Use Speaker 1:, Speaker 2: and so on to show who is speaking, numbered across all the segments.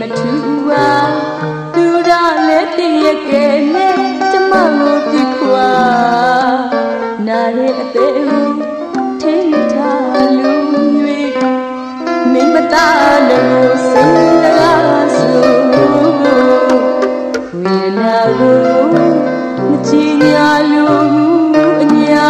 Speaker 1: ထူပါသူရလည်းတည့်ရကဲနဲ့ကျမကိုပြခွာနာရဲ့အသေးကိုထိထားလူ၍မိမသားလို့စိတ်တကားဆိုဝေဒနာကိုမချီညာလို့အညာ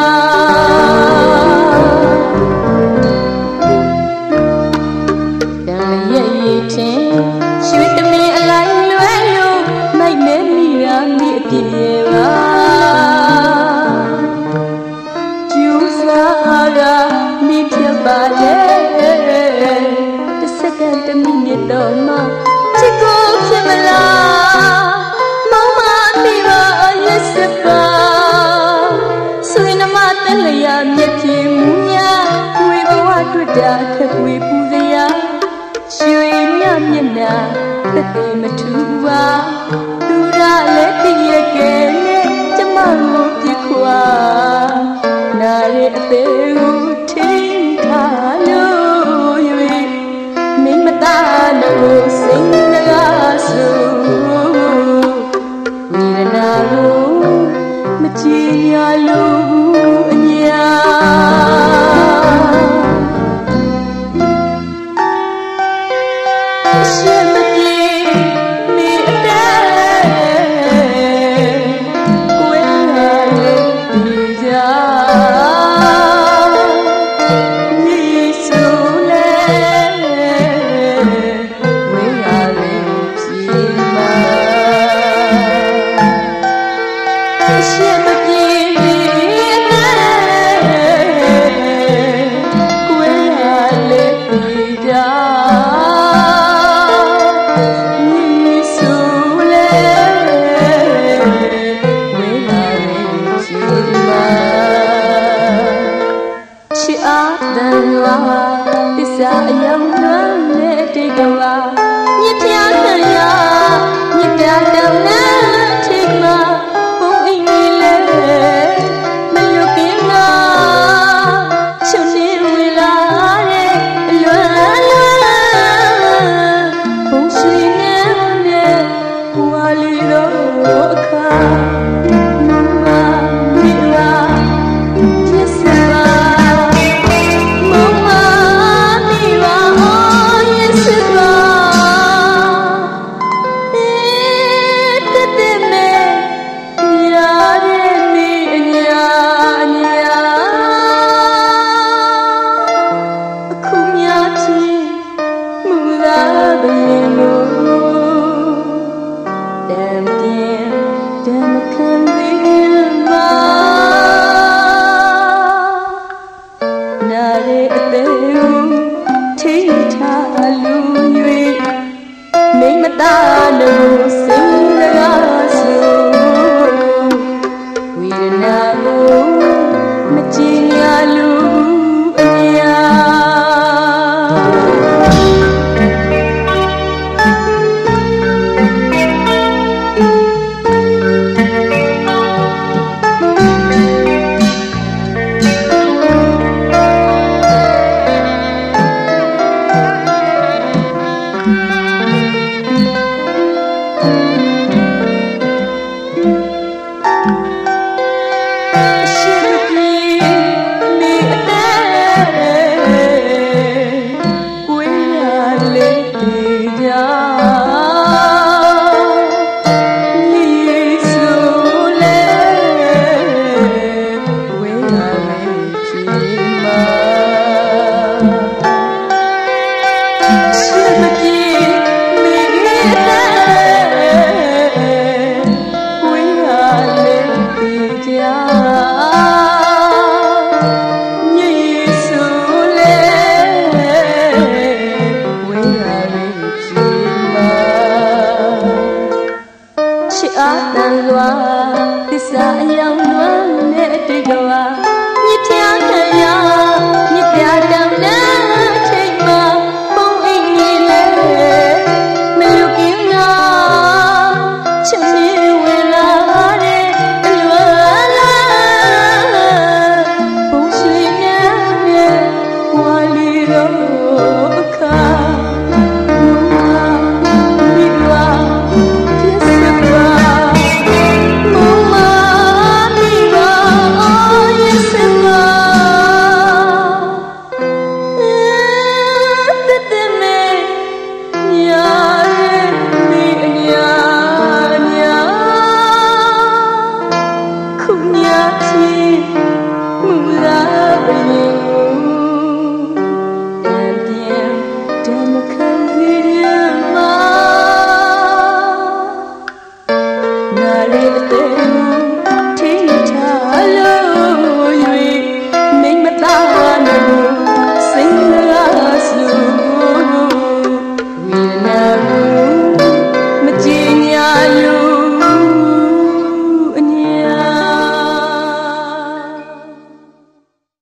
Speaker 1: တန်လျက်ရည်ချင်းရွှေတမင်အလိုက်လွဲလို့မိုက်မဲမိရာမိအပြည့်ရဲ့ပါကျူစားရာမိဖြစ်ပါလေတစ်စက္ကန့်တစ်မိနစ်တော့မှချစ်ကိုဖြစ်မလားမောင်မမိပါရဲ့စပါဆွေနှမတက်လျာမြက်ပြေမူညာဝေဘဝတွေ့တာခက်ဝေပူစရာရွှေမြမျက်နှာသက်သေမထူပါသူရလည်းတည့်ရကဲနဲ့ကျမကိုပြခွာနာရဲ့အသေးကိုထိထားလို့၍မိမသားလို့စိတ်တကားဆိုဝေဒနာကိုမချီညာလို့အညာသစ္စာအယုံလွမ်းနဲ့တိတ်ကလာမြစ်ပြနှရမြစ်ပြတောင်နဲ့ထိတ်မှာဘုံအိမ်လေးမလွတ်ကင်းနာချုပ်နေဝေလာတဲ့အလွမ်းလွမ်းဘုံရှိနဲ့ဘဝလေးတော့အခါသားလို့စိတ်တကားဆိုဝေဒနာကိုမချီညာလို့အညာအာတန်လွာသစ္စာအယောင်လွမ်း